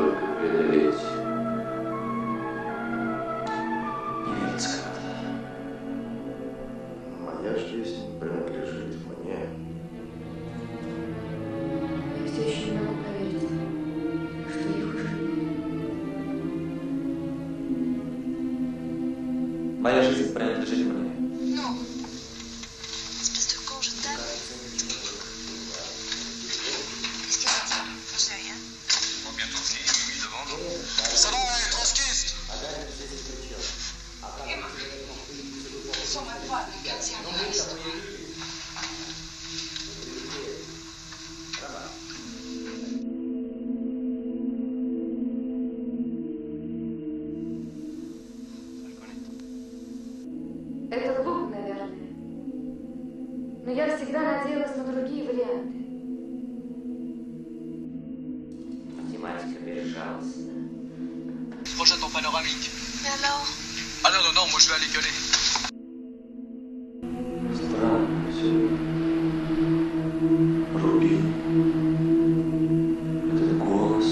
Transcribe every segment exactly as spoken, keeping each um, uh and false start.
только преодолеть немецкого. Моя жизнь принадлежит мне. Я все еще не могу поверить, что их уже нет. Моя жизнь принадлежит мне. Non. Espèce de con, je t'aime. Qu'est-ce qu'elle a dit? J'en sais rien. On va bientôt venir, je lui demande. Ça va, les trotskistes? Emma, insomma, qua non cazziamo questo. Это глупо, наверное. Но я всегда надеялась на другие варианты. Математика безжалостна. Projette en panoramique. Et alors? Ah non, non, non, moi je vais aller gueuler. Странно все. Рубин. Этот голос.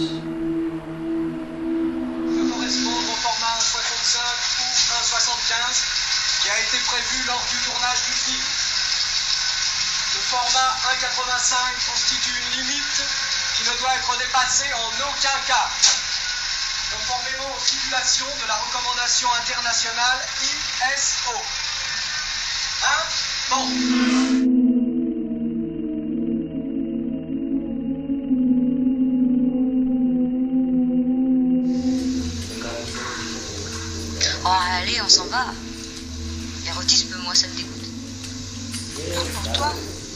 Peut correspondre au format un soixante-cinq ou un soixante-quinze qui a été prévu lors du tournage du film. Le format un quatre-vingt-cinq constitue une limite qui ne doit être dépassée en aucun cas. Conformément aux stipulations de la recommandation internationale I S O. Hein? Bon. Oh, allez, on s'en va. L'érotisme, moi, ça me dégoûte. Pour toi?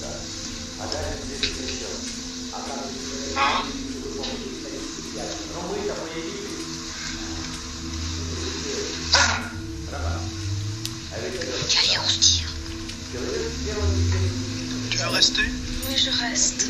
Hein? Allez, on se tire. Tu veux rester? Oui, je reste.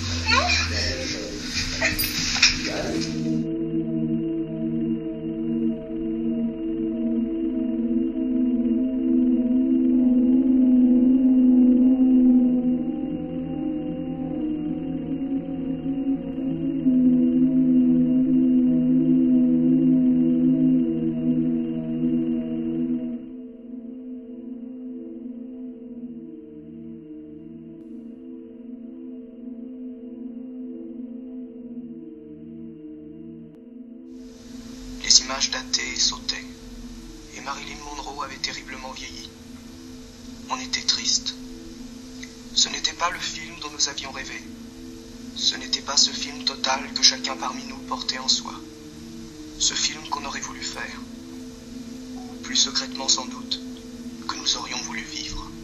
Les images dataient et sautaient, et Marilyn Monroe avait terriblement vieilli. On était triste. Ce n'était pas le film dont nous avions rêvé. Ce n'était pas ce film total que chacun parmi nous portait en soi. Ce film qu'on aurait voulu faire, ou plus secrètement sans doute, que nous aurions voulu vivre.